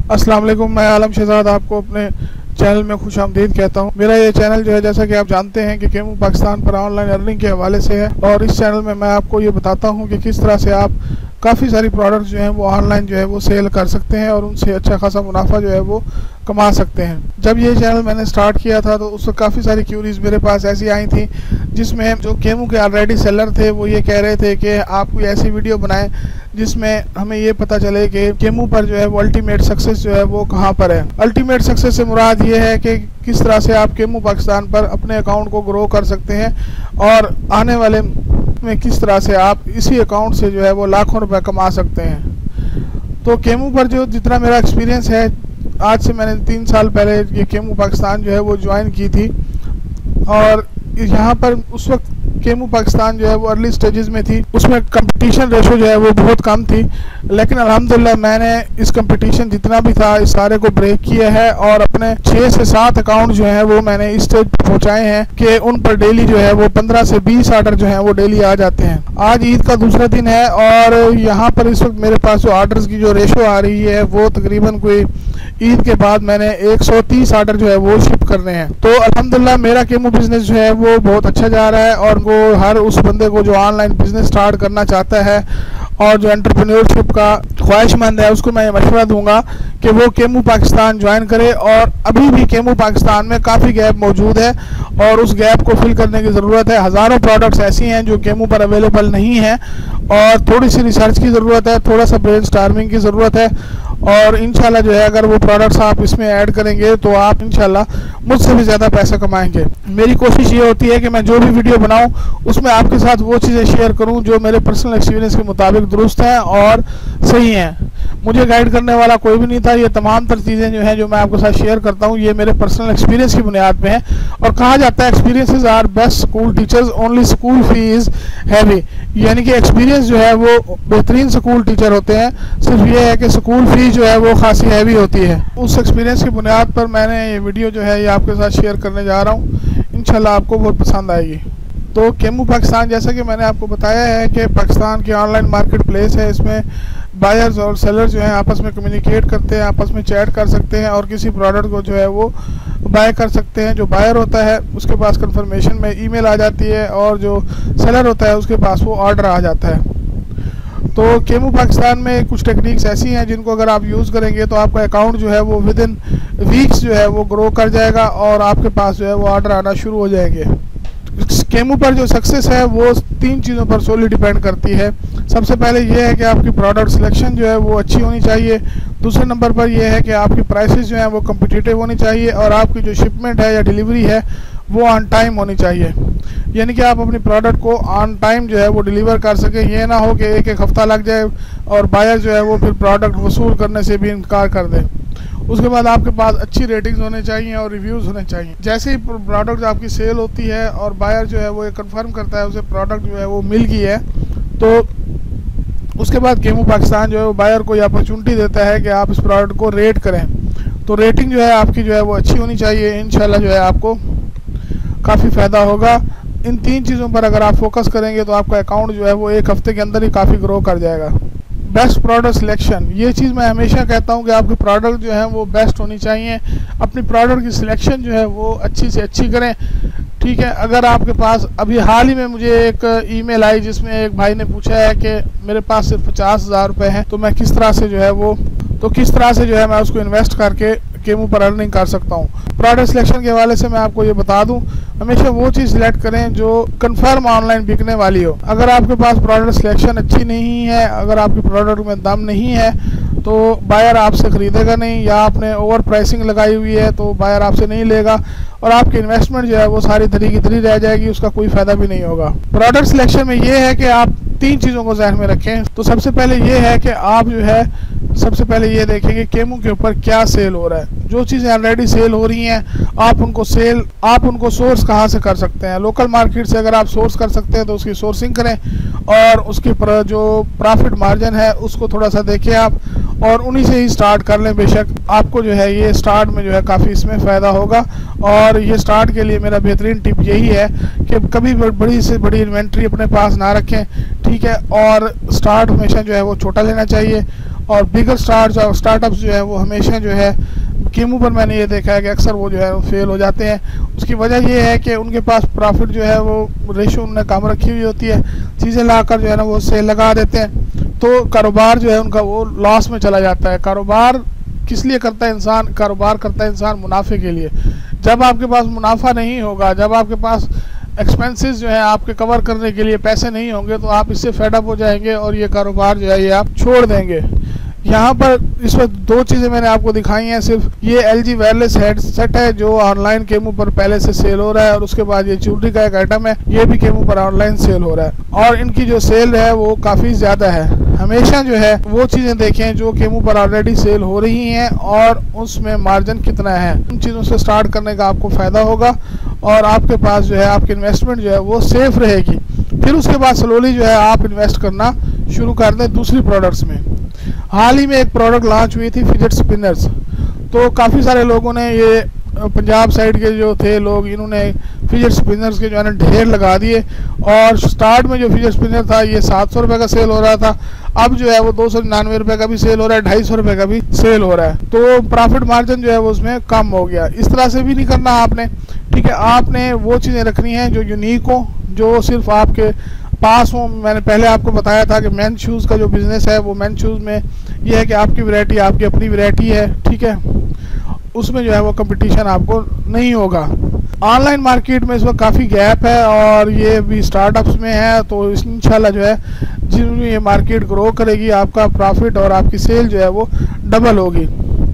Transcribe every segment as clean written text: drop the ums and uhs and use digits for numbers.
अस्सलाम वालेकुम, मैं आलम शहजाद आपको अपने चैनल में खुश आमदीद कहता हूँ। मेरा ये चैनल जो है, जैसा कि आप जानते हैं कि केमू पाकिस्तान पर ऑनलाइन अर्निंग के हवाले से है, और इस चैनल में मैं आपको ये बताता हूँ कि किस तरह से आप काफ़ी सारी प्रोडक्ट्स जो हैं वो ऑनलाइन जो है वो सेल कर सकते हैं और उनसे अच्छा खासा मुनाफा जो है वो कमा सकते हैं। जब ये चैनल मैंने स्टार्ट किया था तो उस वक्त काफ़ी सारी क्यूरीज मेरे पास ऐसी आई थी, जिसमें जो केमू के ऑलरेडी सेलर थे वो ये कह रहे थे कि आप कोई ऐसी वीडियो बनाएं जिसमें हमें ये पता चले कि केमू पर जो है वो अल्टीमेट सक्सेस जो है वो कहाँ पर है। अल्टीमेट सक्सेस से मुराद ये है कि किस तरह से आप केमू पाकिस्तान पर अपने अकाउंट को ग्रो कर सकते हैं और आने वाले में किस तरह से आप इसी अकाउंट से जो है वो लाखों रुपए कमा सकते हैं। तो केमू पर जो जितना मेरा एक्सपीरियंस है, आज से मैंने 3 साल पहले ये केमू पाकिस्तान जो है वो ज्वाइन की थी, और यहाँ पर उस वक्त केमू पाकिस्तान जो है वो अर्ली स्टेजेस में थी। उसमें कंपटीशन रेशो जो है वो बहुत कम थी, लेकिन अल्हम्दुलिल्लाह मैंने इस कंपटीशन जितना भी था इस सारे को ब्रेक किया है और अपने 6 से 7 अकाउंट जो है वो मैंने इस स्टेज पर पहुँचाए हैं कि उन पर डेली जो है वो 15 से 20 ऑर्डर जो है वो डेली आ जाते हैं। आज ईद का दूसरा दिन है और यहाँ पर इस वक्त मेरे पास जो ऑर्डर्स की जो रेशो आ रही है वो तकरीबन कोई ईद के बाद मैंने 130 ऑर्डर जो है वो शिप करने हैं। तो अल्हम्दुलिल्लाह मेरा केमू बिजनेस जो है वो बहुत अच्छा जा रहा है, और वो हर उस बंदे को जो ऑनलाइन बिजनेस स्टार्ट करना चाहता है और जो एंटरप्रेन्योरशिप का ख्वाहिशमंद है उसको मैं मशवरा दूंगा कि वो केमू पाकिस्तान ज्वाइन करे। और अभी भी केमू पाकिस्तान में काफ़ी गैप मौजूद है और उस गैप को फिल करने की ज़रूरत है। हज़ारों प्रोडक्ट्स ऐसी हैं जो केमू पर अवेलेबल नहीं हैं और थोड़ी सी रिसर्च की ज़रूरत है, थोड़ा सा ब्रेनस्टॉर्मिंग की ज़रूरत है, और इंशाल्लाह जो है अगर वो प्रोडक्ट्स आप इसमें ऐड करेंगे तो आप इंशाल्लाह मुझसे भी ज़्यादा पैसा कमाएंगे। मेरी कोशिश ये होती है कि मैं जो भी वीडियो बनाऊं उसमें आपके साथ वो चीज़ें शेयर करूं जो मेरे पर्सनल एक्सपीरियंस के मुताबिक दुरुस्त हैं और सही हैं। मुझे गाइड करने वाला कोई भी नहीं था। ये तमाम तर चीज़ें जो हैं जो मैं आपके साथ शेयर करता हूँ ये मेरे पर्सनल एक्सपीरियंस की बुनियाद पे हैं, और कहा जाता है experiences are best school teachers, only school fee is heavy. यानी कि एक्सपीरियंस जो है वो बेहतरीन स्कूल टीचर होते हैं, सिर्फ ये है कि स्कूल फी जो है वो खासी हैवी होती है। उस एक्सपीरियंस की बुनियाद पर मैंने ये वीडियो जो है ये आपके साथ शेयर करने जा रहा हूँ। इंशाल्लाह आपको बहुत पसंद आएगी। तो केमू पाकिस्तान, जैसा कि मैंने आपको बताया है कि पाकिस्तान की ऑनलाइन मार्केट प्लेस है, इसमें बायर्स और सेलर्स जो हैं आपस में कम्युनिकेट करते हैं, आपस में चैट कर सकते हैं और किसी प्रोडक्ट को जो है वो बाय कर सकते हैं। जो बायर होता है उसके पास कंफर्मेशन में ईमेल आ जाती है और जो सेलर होता है उसके पास वो ऑर्डर आ जाता है। तो केमू पाकिस्तान में कुछ टेक्निक्स ऐसी हैं जिनको अगर आप यूज़ करेंगे तो आपका अकाउंट जो है वो विद इन वीक्स जो है वो ग्रो कर जाएगा और आपके पास जो है वो ऑर्डर आना शुरू हो जाएंगे। केमू पर जो सक्सेस है वो 3 चीज़ों पर सोली डिपेंड करती है। सबसे पहले ये है कि आपकी प्रोडक्ट सिलेक्शन जो है वो अच्छी होनी चाहिए। दूसरे नंबर पर यह है कि आपकी प्राइसेस जो हैं वो कम्पिटिटिव होनी चाहिए, और आपकी जो शिपमेंट है या डिलीवरी है वो ऑन टाइम होनी चाहिए। यानी कि आप अपनी प्रोडक्ट को ऑन टाइम जो है वो डिलीवर कर सकें। ये ना हो कि एक हफ्ता लग जाए और बायर जो है वो फिर प्रोडक्ट वसूल करने से भी इनकार कर दे। उसके बाद आपके पास अच्छी रेटिंग्स होने चाहिए और रिव्यूज़ होने चाहिए। जैसे ही प्रोडक्ट आपकी सेल होती है और बायर जो है वो ये कंफर्म करता है उसे प्रोडक्ट जो है वो मिल गई है, तो उसके बाद केमू पाकिस्तान जो है वो बायर को ये अपॉर्चुनिटी देता है कि आप इस प्रोडक्ट को रेट करें। तो रेटिंग जो है आपकी जो है वो अच्छी होनी चाहिए। इंशाल्लाह जो है आपको काफ़ी फ़ायदा होगा। इन 3 चीज़ों पर अगर आप फोकस करेंगे तो आपका अकाउंट जो है वो 1 हफ्ते के अंदर ही काफ़ी ग्रो कर जाएगा। बेस्ट प्रोडक्ट सिलेक्शन, ये चीज़ मैं हमेशा कहता हूँ कि आपकी प्रोडक्ट जो है वो बेस्ट होनी चाहिए। अपनी प्रोडक्ट की सिलेक्शन जो है वो अच्छी से अच्छी करें, ठीक है। अगर आपके पास अभी हाल ही में मुझे एक ईमेल आई जिसमें एक भाई ने पूछा है कि मेरे पास सिर्फ 50,000 रुपये हैं, तो मैं किस तरह से जो है मैं उसको इन्वेस्ट करके केमू पर अर्निंग कर सकता हूँ। प्रोडक्ट सिलेक्शन के हवाले से मैं आपको ये बता दूँ, हमेशा वो चीज़ सिलेक्ट करें जो कंफर्म ऑनलाइन बिकने वाली हो। अगर आपके पास प्रोडक्ट सिलेक्शन अच्छी नहीं है, अगर आपकी प्रोडक्ट में दम नहीं है, तो बायर आपसे ख़रीदेगा नहीं, या आपने ओवर प्राइसिंग लगाई हुई है तो बायर आपसे नहीं लेगा और आपकी इन्वेस्टमेंट जो है वो सारी धरी की धरी रह जाएगी, उसका कोई फ़ायदा भी नहीं होगा। प्रोडक्ट सिलेक्शन में ये है कि आप 3 चीज़ों को ज़हन में रखें। तो सबसे पहले ये है कि आप जो है सबसे पहले ये देखेंगे केमू के ऊपर क्या सेल हो रहा है। जो चीज़ें ऑलरेडी सेल हो रही हैं आप उनको सोर्स कहाँ से कर सकते हैं। लोकल मार्केट से अगर आप सोर्स कर सकते हैं तो उसकी सोर्सिंग करें और उसकी जो प्रॉफिट मार्जिन है उसको थोड़ा सा देखें आप, और उन्हीं से ही स्टार्ट कर लें। बेशक आपको जो है ये स्टार्ट में जो है काफ़ी इसमें फ़ायदा होगा, और ये स्टार्ट के लिए मेरा बेहतरीन टिप यही है कि कभी बड़ी से बड़ी इन्वेंट्री अपने पास ना रखें, ठीक है। और स्टार्ट हमेशा जो है वो छोटा लेना चाहिए और बिगर स्टार्टअप्स जो है वो हमेशा जो है केमू पर मैंने ये देखा है कि अक्सर वो जो है फेल हो जाते हैं। उसकी वजह ये है कि उनके पास प्रॉफिट जो है वो रेशो उन्होंने कम रखी हुई होती है, चीज़ें लाकर जो है ना वो सेल लगा देते हैं, तो कारोबार जो है उनका वो लॉस में चला जाता है। कारोबार किस लिए करता है इंसान? कारोबार करता है इंसान मुनाफे के लिए। जब आपके पास मुनाफा नहीं होगा, जब आपके पास एक्सपेंसेस जो है आपके कवर करने के लिए पैसे नहीं होंगे, तो आप इससे फेडअप हो जाएंगे और ये कारोबार जो है ये आप छोड़ देंगे। यहाँ पर इस वक्त दो चीज़ें मैंने आपको दिखाई हैं। सिर्फ ये LG वायरलेस हेडसेट है जो ऑनलाइन केमू पर पहले से सेल हो रहा है, और उसके बाद ये ज्वेलरी का एक आइटम है, ये भी केमू पर ऑनलाइन सेल हो रहा है, और इनकी जो सेल है वो काफ़ी ज़्यादा है। हमेशा जो है वो चीज़ें देखें जो केमू पर ऑलरेडी सेल हो रही हैं और उसमें मार्जिन कितना है। उन चीज़ों से स्टार्ट करने का आपको फ़ायदा होगा और आपके पास जो है आपकी इन्वेस्टमेंट जो है वो सेफ रहेगी। फिर उसके बाद स्लोली जो है आप इन्वेस्ट करना शुरू कर दें दूसरी प्रोडक्ट्स में। हाल ही में एक प्रोडक्ट लॉन्च हुई थी फिजेट स्पिनर्स, तो काफ़ी सारे लोगों ने ये पंजाब साइड के जो थे लोग, इन्होंने फिजेट स्पिनर्स के जो है ना ढेर लगा दिए, और स्टार्ट में जो फिजेट स्पिनर था ये 700 रुपये का सेल हो रहा था, अब जो है वो 299 रुपये का भी सेल हो रहा है, 250 रुपये का भी सेल हो रहा है, तो प्रॉफिट मार्जिन जो है वो उसमें कम हो गया। इस तरह से भी नहीं करना आपने, ठीक है। आपने वो चीज़ें रखनी हैं जो यूनिक हो, जो सिर्फ आपके पास हो। मैंने पहले आपको बताया था कि मेन शूज़ का जो बिज़नेस है वो मेन शूज़ में ये है कि आपकी वैरायटी आपकी अपनी वैरायटी है, ठीक है, उसमें जो है वो कंपटीशन आपको नहीं होगा। ऑनलाइन मार्केट में इस वक्त काफ़ी गैप है और ये भी स्टार्टअप्स में है, तो इंशाल्लाह जो है जिनमें ये मार्केट ग्रो करेगी, आपका प्रॉफिट और आपकी सेल जो है वो डबल होगी।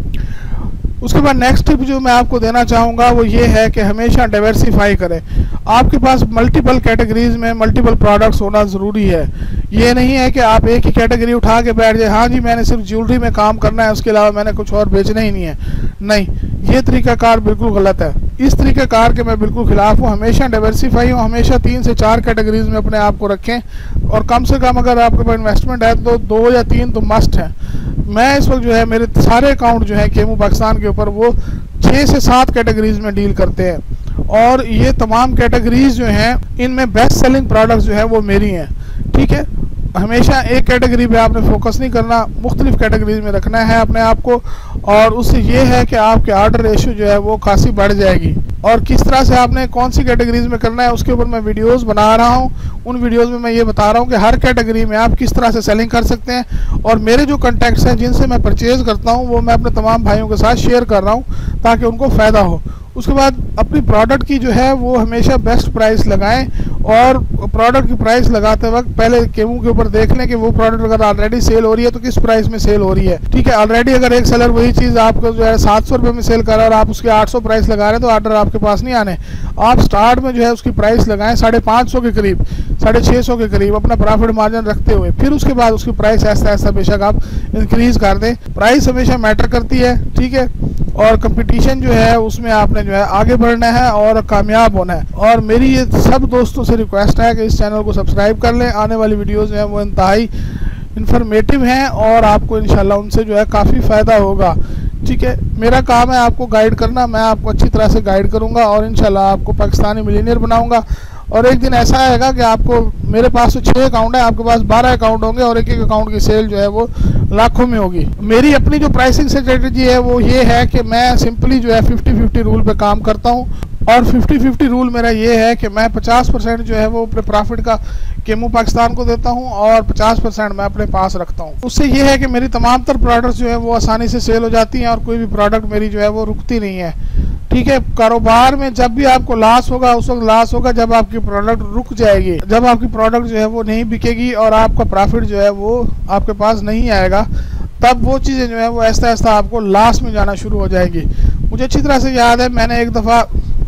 उसके बाद नेक्स्ट टिप जो मैं आपको देना चाहूँगा वो ये है कि हमेशा डाइवर्सिफाई करें। आपके पास मल्टीपल कैटेगरीज में मल्टीपल प्रोडक्ट्स होना ज़रूरी है। ये नहीं है कि आप एक ही कैटेगरी उठा के बैठ जाए, हाँ जी मैंने सिर्फ ज्वेलरी में काम करना है, उसके अलावा मैंने कुछ और बेचना ही नहीं है। नहीं, ये तरीक़ाकार बिल्कुल गलत है। इस तरीक़ाकार के मैं बिल्कुल ख़िलाफ़ हूँ। हमेशा डाइवर्सिफाई हो, हमेशा 3 से 4 कैटेगरीज में अपने आप को रखें, और कम से कम अगर आपके पास इन्वेस्टमेंट है तो 2 या 3 तो मस्ट है। मैं इस वक्त जो है मेरे सारे अकाउंट जो है केमू पाकिस्तान के ऊपर वो 6 से 7 कैटेगरीज में डील करते हैं, और ये तमाम कैटेगरीज जो हैं इनमें बेस्ट सेलिंग प्रोडक्ट्स जो है वो मेरी हैं, ठीक है। हमेशा एक कैटेगरी पे आपने फोकस नहीं करना, मुख्तलिफ कैटेगरीज में रखना है अपने आप को, और उससे ये है कि आपके ऑर्डर रेशियो जो है वो खासी बढ़ जाएगी। और किस तरह से आपने कौन सी कैटेगरीज में करना है उसके ऊपर मैं वीडियोस बना रहा हूँ। उन वीडियोस में मैं ये बता रहा हूँ कि हर कैटेगरी में आप किस तरह से सेलिंग कर सकते हैं, और मेरे जो कॉन्टैक्ट्स हैं जिनसे मैं परचेज़ करता हूँ वो मैं अपने तमाम भाइयों के साथ शेयर कर रहा हूँ ताकि उनको फ़ायदा हो। उसके बाद अपनी प्रोडक्ट की जो है वो हमेशा बेस्ट प्राइस लगाएं, और प्रोडक्ट की प्राइस लगाते वक्त पहले केमू के ऊपर देख लें कि वो प्रोडक्ट अगर ऑलरेडी सेल हो रही है तो किस प्राइस में सेल हो रही है, ठीक है। ऑलरेडी अगर एक सेलर वही चीज़ आपको जो है 700 रुपये में सेल कर रहा है और आप उसके 800 प्राइस लगा रहे हैं, तो ऑर्डर आपके पास नहीं आने। आप स्टार्ट में जो है उसकी प्राइस लगाएं 550 के करीब, 650 के करीब अपना प्रॉफिट मार्जिन रखते हुए, फिर उसके बाद उसकी प्राइस ऐसा ऐसा बेशक आप इंक्रीज कर दें। प्राइस हमेशा मैटर करती है, ठीक है, और कंपटीशन जो है उसमें आपने जो है आगे बढ़ना है और कामयाब होना है। और मेरी ये सब दोस्तों से रिक्वेस्ट है कि इस चैनल को सब्सक्राइब कर लें। आने वाली वीडियोस जो है वो इंतहाई इन्फॉर्मेटिव हैं और आपको इंशाल्लाह उनसे जो है काफ़ी फ़ायदा होगा, ठीक है। मेरा काम है आपको गाइड करना, मैं आपको अच्छी तरह से गाइड करूंगा और इंशाल्लाह आपको पाकिस्तानी मिलीनियर बनाऊंगा। और एक दिन ऐसा आएगा कि आपको, मेरे पास तो 6 अकाउंट है, आपके पास 12 अकाउंट होंगे और एक एक अकाउंट की सेल जो है वो लाखों में होगी। मेरी अपनी जो प्राइसिंग स्ट्रेटजी है वो ये है कि मैं सिंपली जो है 50-50 रूल पे काम करता हूँ, और 50-50 रूल मेरा ये है कि मैं 50% जो है वो अपने प्रॉफिट का केमू पाकिस्तान को देता हूँ और 50% मैं अपने पास रखता हूँ। उससे ये है कि मेरी तमाम तर प्रोडक्ट्स जो है वो आसानी से सेल हो जाती हैं और कोई भी प्रोडक्ट मेरी जो है वो रुकती नहीं है, ठीक है। कारोबार में जब भी आपको लॉस होगा उस वक्त लॉस होगा जब आपकी प्रोडक्ट रुक जाएगी, जब आपकी प्रोडक्ट जो है वो नहीं बिकेगी और आपका प्रॉफिट जो है वो आपके पास नहीं आएगा, तब वो चीज़ें जो है वो ऐसा ऐसा आपको लॉस में जाना शुरू हो जाएगी। मुझे अच्छी तरह से याद है, मैंने एक दफ़ा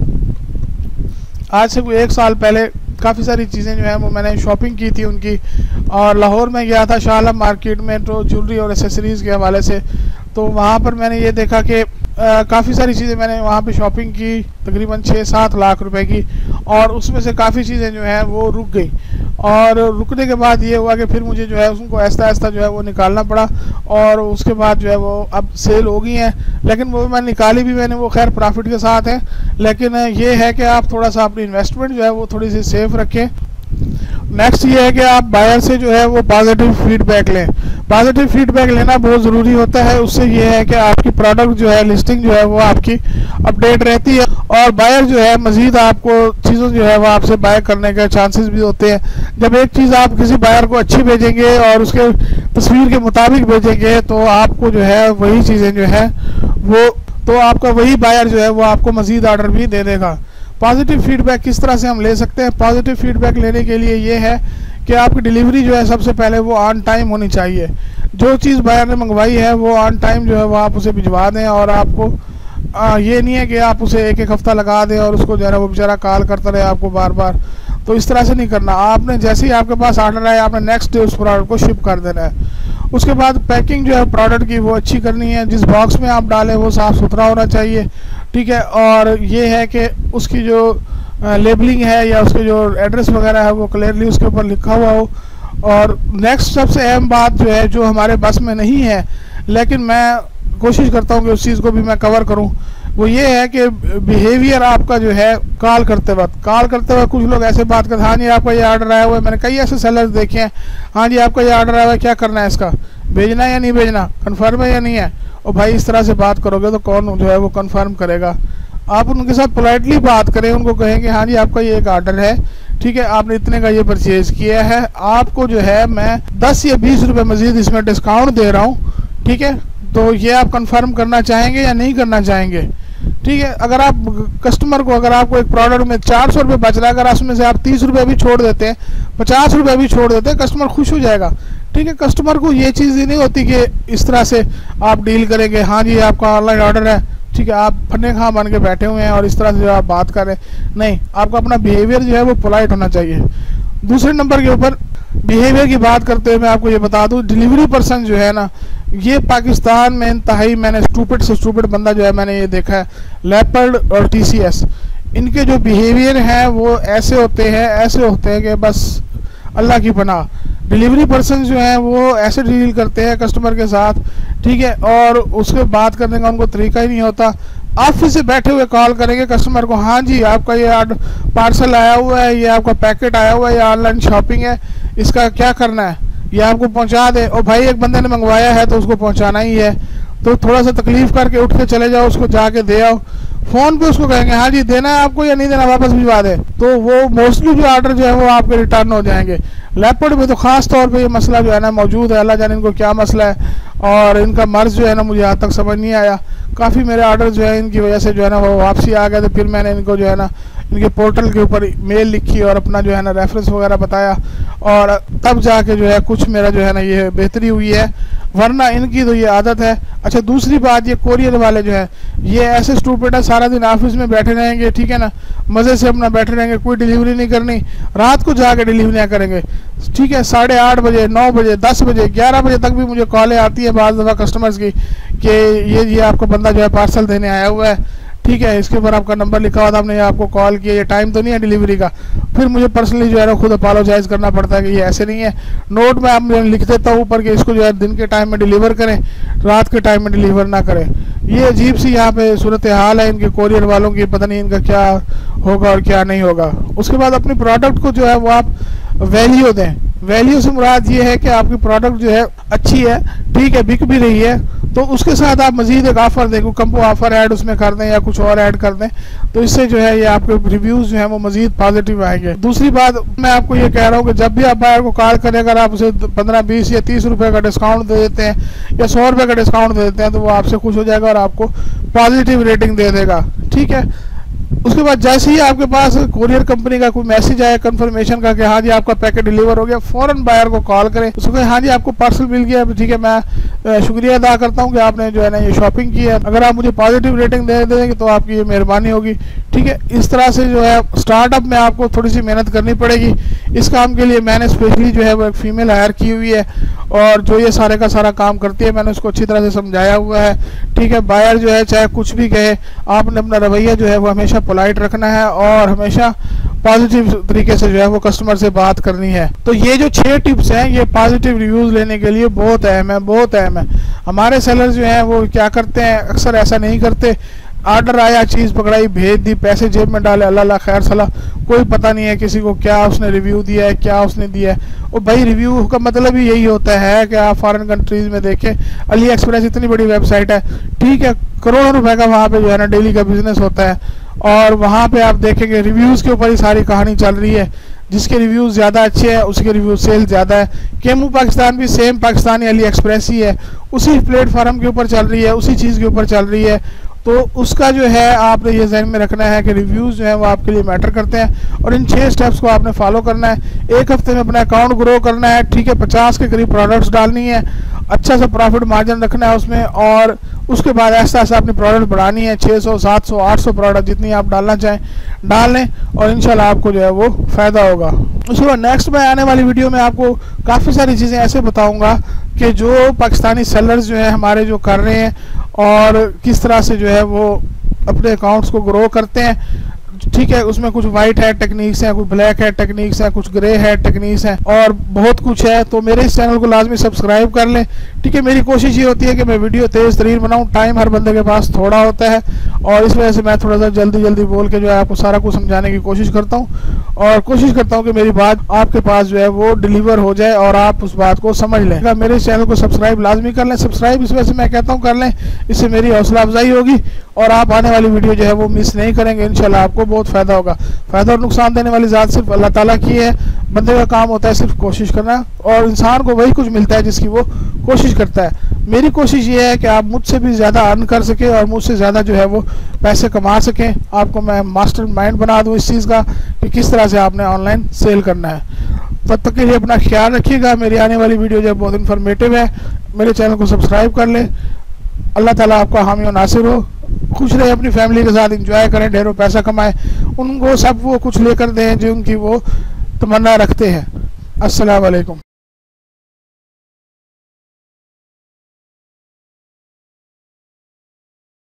आज से कोई 1 साल पहले काफ़ी सारी चीज़ें जो है वो मैंने शॉपिंग की थी उनकी, और लाहौर में गया था शाह आलम मार्केट में, तो ज्वेलरी और एसेसरीज़ के हवाले से। तो वहाँ पर मैंने ये देखा कि काफ़ी सारी चीज़ें मैंने वहाँ पे शॉपिंग की, तकरीबन 6-7 लाख रुपए की, और उसमें से काफ़ी चीज़ें जो हैं वो रुक गई। और रुकने के बाद ये हुआ कि फिर मुझे जो है उनको ऐसा ऐसा जो है वो निकालना पड़ा, और उसके बाद जो है वो अब सेल हो गई हैं, लेकिन वो मैं निकाली भी मैंने, वो खैर प्रॉफिट के साथ है। लेकिन ये है कि आप थोड़ा सा अपनी इन्वेस्टमेंट जो है वो थोड़ी सी सेफ रखें। नेक्स्ट ये है कि आप बायर से जो है वो पॉजिटिव फीडबैक लें। पॉजिटिव फीडबैक लेना बहुत ज़रूरी होता है। उससे ये है कि आपकी प्रोडक्ट जो है, लिस्टिंग जो है वो आपकी अपडेट रहती है और बायर जो है मज़ीद आपको चीज़ों जो है वो आपसे बाय करने के चांसेस भी होते हैं। जब एक चीज़ आप किसी बायर को अच्छी भेजेंगे और उसके तस्वीर के मुताबिक भेजेंगे तो आपको जो है वही चीज़ें जो है वो, तो आपका वही बायर जो है वो आपको मज़ीद ऑर्डर भी दे देगा। पॉजिटिव फीडबैक किस तरह से हम ले सकते हैं? पॉजिटिव फीडबैक लेने के लिए ये है कि आपकी डिलीवरी जो है सबसे पहले वो ऑन टाइम होनी चाहिए। जो चीज़ बायर ने मंगवाई है वो ऑन टाइम जो है वो आप उसे भिजवा दें, और आपको ये नहीं है कि आप उसे एक हफ्ता लगा दें और उसको जो है वो बेचारा कॉल करता रहे आपको बार बार। तो इस तरह से नहीं करना। आपने जैसे ही आपके पास ऑर्डर आए आपने नेक्स्ट डे उस प्रोडक्ट को शिप कर देना है। उसके बाद पैकिंग जो है प्रोडक्ट की वो अच्छी करनी है। जिस बॉक्स में आप डालें वो साफ़ सुथरा होना चाहिए, ठीक है। और ये है कि उसकी जो लेबलिंग है या उसके जो एड्रेस वगैरह है वो क्लियरली उसके ऊपर लिखा हुआ हो। और नेक्स्ट सबसे अहम बात जो है, जो हमारे बस में नहीं है लेकिन मैं कोशिश करता हूँ कि उस चीज़ को भी मैं कवर करूँ, वो ये है कि बिहेवियर आपका जो है कॉल करते वक्त कुछ लोग ऐसे बात करते हैं, हाँ जी आपका ये ऑर्डर आया हुआ है। मैंने कई ऐसे सेलर्स देखे हैं, हाँ जी आपका ये ऑर्डर आया हुआ है, क्या करना है इसका, भेजना है या नहीं भेजना, कन्फर्म है या नहीं है। और भाई इस तरह से बात करोगे तो कौन जो है वो कन्फर्म करेगा। आप उनके साथ पोलाइटली बात करें, उनको कहेंगे हाँ जी आपका ये एक ऑर्डर है, ठीक है, आपने इतने का ये परचेज किया है, आपको जो है मैं 10 या 20 रुपये मज़ीद इसमें डिस्काउंट दे रहा हूँ, ठीक है, तो ये आप कंफर्म करना चाहेंगे या नहीं करना चाहेंगे, ठीक है। अगर आप कस्टमर को, अगर आपको एक प्रोडक्ट में 400 रुपये बच रहा है, अगर उसमें से आप 30 रुपये भी छोड़ देते हैं, 50 रुपये भी छोड़ देते हैं, कस्टमर खुश हो जाएगा, ठीक है। कस्टमर को ये चीज़ ही नहीं होती कि इस तरह से आप डील करेंगे, हाँ जी आपका ऑनलाइन ऑर्डर है, ठीक है, आप फन्ने खां बन के बैठे हुए हैं और इस तरह से आप बात करें, नहीं, आपका अपना बिहेवियर जो है वो पोलाइट होना चाहिए। दूसरे नंबर के ऊपर बिहेवियर की बात करते हुए मैं आपको ये बता दूं, डिलीवरी पर्सन जो है ना, ये पाकिस्तान में इंतहाई, मैंने स्टूपिड से स्टूपिड बंदा जो है मैंने ये देखा है, लेपर्ड और टीसीएस, इनके जो बिहेवियर हैं वो ऐसे होते हैं कि बस अल्लाह की पनाह। डिलीवरी पर्सन जो हैं वो ऐसे डील करते हैं कस्टमर के साथ, ठीक है, और उसके बात करने का उनको तरीका ही नहीं होता। ऑफिस से बैठे हुए कॉल करेंगे कस्टमर को, हाँ जी आपका ये पार्सल आया हुआ है, ये आपका पैकेट आया हुआ है, ये ऑनलाइन शॉपिंग है, इसका क्या करना है, ये आपको पहुंचा दे। और भाई एक बंदे ने मंगवाया है तो उसको पहुंचाना ही है, तो थोड़ा सा तकलीफ करके उठ के चले जाओ, उसको जाके दे आओ। फ़ोन पे उसको कहेंगे हाँ जी देना है आपको या नहीं देना, वापस भिजवा दे, तो वो मोस्टली जो ऑर्डर जो है वो आपके रिटर्न हो जाएंगे। लेपर्ड में तो ख़ास तौर पे ये मसला जो है ना मौजूद है, अल्लाह जाने इनको क्या मसला है और इनका मर्ज जो है ना मुझे आज तक समझ नहीं आया। काफ़ी मेरे ऑर्डर जो है इनकी वजह से जो है ना वो वापसी आ गए, तो फिर मैंने इनको जो है ना इनके पोर्टल के ऊपर मेल लिखी और अपना जो है ना रेफरेंस वगैरह बताया, और तब जाके जो है कुछ मेरा जो है ना ये बेहतरी हुई है, वरना इनकी तो ये आदत है। अच्छा दूसरी बात, ये कोरियर वाले जो है ये ऐसे स्टूपिड है, सारा दिन ऑफिस में बैठे रहेंगे, ठीक है ना, मज़े से अपना बैठे रहेंगे, कोई डिलीवरी नहीं करनी, रात को जाके डिलीवरियाँ करेंगे, ठीक है, 8:30 बजे, 9 बजे, 10 बजे, 11 बजे तक भी मुझे कॉलें आती है बाज़ दफ़ा कस्टमर्स की कि ये आपका बंदा जो है पार्सल देने आया हुआ है, ठीक है, इसके ऊपर आपका नंबर लिखा हुआ था, हमने आपको कॉल किया, ये टाइम तो नहीं है डिलीवरी का। फिर मुझे पर्सनली जो है ना खुद अपोलोजाइज़ करना पड़ता है कि ये ऐसे नहीं है। नोट में आप लिख देता हूँ ऊपर कि इसको जो है दिन के टाइम में डिलीवर करें, रात के टाइम में डिलीवर ना करें। ये अजीब सी यहाँ पे सूरत हाल है इनके कोरियर वालों की, पता नहीं इनका क्या होगा और क्या नहीं होगा। उसके बाद अपनी प्रोडक्ट को जो है वो आप वैल्यू दें। वैल्यू से मुराद ये है कि आपकी प्रोडक्ट जो है अच्छी है, ठीक है, बिक भी रही है, तो उसके साथ आप मजीद एक ऑफर दें, कोई कंपो ऑफर ऐड उसमें कर दें या कुछ और ऐड कर दें, तो इससे जो है ये आपके रिव्यूज़ जो हैं वो मजीद पॉजिटिव आएंगे। दूसरी बात मैं आपको ये कह रहा हूँ कि जब भी आप बायर को कॉल करें, अगर आप उसे 15, 20 या 30 रुपये का डिस्काउंट दे देते हैं या 100 रुपये का डिस्काउंट दे देते हैं, तो वो आपसे खुश हो जाएगा और आपको पॉजिटिव रेटिंग दे देगा, ठीक है। उसके बाद जैसे ही आपके पास कोरियर कंपनी का कोई मैसेज आया कंफर्मेशन का कि हाँ जी आपका पैकेट डिलीवर हो गया, फ़ौरन बायर को कॉल करें, उसको कहें हाँ जी आपको पार्सल मिल गया, ठीक है, मैं शुक्रिया अदा करता हूँ कि आपने जो है ना ये शॉपिंग की है, अगर आप मुझे पॉजिटिव रेटिंग दे देंगे तो आपकी ये मेहरबानी होगी, ठीक है। इस तरह से जो है स्टार्टअप में आपको थोड़ी सी मेहनत करनी पड़ेगी। इस काम के लिए मैंने स्पेशली जो है वो एक फ़ीमेल हायर की हुई है और जो ये सारे का सारा काम करती है, मैंने उसको अच्छी तरह से समझाया हुआ है, ठीक है। बायर जो है चाहे कुछ भी कहे, आपने अपना रवैया जो है वो हमेशा पोलाइट रखना है और हमेशा पॉजिटिव तरीके से जो है वो कस्टमर से बात करनी है। तो ये जो 6 टिप्स हैं ये पॉजिटिव रिव्यूज़ लेने के लिए बहुत अहम है, बहुत अहम है। हमारे सेलर जो हैं वो क्या करते हैं, अक्सर ऐसा नहीं करते, ऑर्डर आया, चीज़ पकड़ाई, भेज दी, पैसे जेब में डाले, अल्लाह अल्लाह खैर सलाह, कोई पता नहीं है किसी को क्या उसने रिव्यू दिया है, क्या उसने दिया है। और भाई रिव्यू का मतलब ही यही होता है कि आप फॉरेन कंट्रीज़ में देखें, अली एक्सप्रेस इतनी बड़ी वेबसाइट है, ठीक है, करोड़ों रुपए का वहाँ पे जो है ना डेली का बिजनेस होता है, और वहाँ पे आप देखेंगे रिव्यूज़ के ऊपर ही सारी कहानी चल रही है। जिसके रिव्यूज़ ज़्यादा अच्छे हैं उसके रिव्यू सेल ज़्यादा है। केमू पाकिस्तान भी सेम पाकिस्तानी अली एक्सप्रेस ही है, उसी प्लेटफॉर्म के ऊपर चल रही है, उसी चीज़ के ऊपर चल रही है। तो उसका जो है आपने ये ज़हन में रखना है कि रिव्यूज़ जो है वो आपके लिए मैटर करते हैं, और इन 6 स्टेप्स को आपने फॉलो करना है। एक हफ्ते में अपना अकाउंट ग्रो करना है, ठीक है, 50 के करीब प्रोडक्ट्स डालनी है, अच्छा सा प्रॉफिट मार्जिन रखना है उसमें, और उसके बाद ऐसा ऐसा अपनी प्रोडक्ट बढ़ानी है, 600 700 800 प्रोडक्ट जितनी आप डालना चाहें डाल लें, और इंशाल्लाह आपको जो है वो फ़ायदा होगा। उसके बाद नेक्स्ट में आने वाली वीडियो में आपको काफ़ी सारी चीज़ें ऐसे बताऊँगा कि जो पाकिस्तानी सेलर्स जो हैं हमारे जो कर रहे हैं, और किस तरह से जो है वो अपने अकाउंट्स को ग्रो करते हैं, ठीक है। उसमें कुछ वाइट हैट टेक्निक्स हैं, कुछ ब्लैक हैट टेक्निक्स हैं, कुछ ग्रे हैट टेक्निक्स हैं, और बहुत कुछ है। तो मेरे इस चैनल को लाजमी सब्सक्राइब कर लें, ठीक है। मेरी कोशिश ये होती है कि मैं वीडियो तेज़ तरीन बनाऊँ, टाइम हर बंदे के पास थोड़ा होता है, और इस वजह से मैं थोड़ा सा जल्दी जल्दी बोल के जो है आपको सारा कुछ समझाने की कोशिश करता हूँ, और कोशिश करता हूँ कि मेरी बात आपके पास जो है वो डिलीवर हो जाए और आप उस बात को समझ लें। मेरे इस चैनल को सब्सक्राइब लाजमी कर लें, सब्सक्राइब इस वजह से मैं कहता हूँ कर लें, इससे मेरी हौसला अफजाई होगी, और आप आने वाली वीडियो जो है वो मिस नहीं करेंगे, इंशाल्लाह आपको बहुत फ़ायदा होगा। फ़ायदा और नुकसान देने वाली ज़ात सिर्फ अल्लाह ताला की है, बंदे का काम होता है सिर्फ कोशिश करना, और इंसान को वही कुछ मिलता है जिसकी वो कोशिश करता है। मेरी कोशिश ये है कि आप मुझसे भी ज़्यादा अर्न कर सकें और मुझसे ज़्यादा जो है वो पैसे कमा सकें, आपको मैं मास्टर माइंड बना दूँ इस चीज़ का कि किस तरह से आपने ऑनलाइन सेल करना है। तब तक के लिए अपना ख्याल रखिएगा। मेरी आने वाली वीडियो जो है बहुत इन्फॉर्मेटिव है, मेरे चैनल को सब्सक्राइब कर लें। अल्लाह ताला आपका हामी और नासिर हो, खुश रहे, अपनी फैमिली के साथ इंजॉय करें, ढेरों पैसा कमाएं, उनको सब वो कुछ लेकर दें जो उनकी वो तमन्ना रखते हैं। अस्सलाम वालेकुम।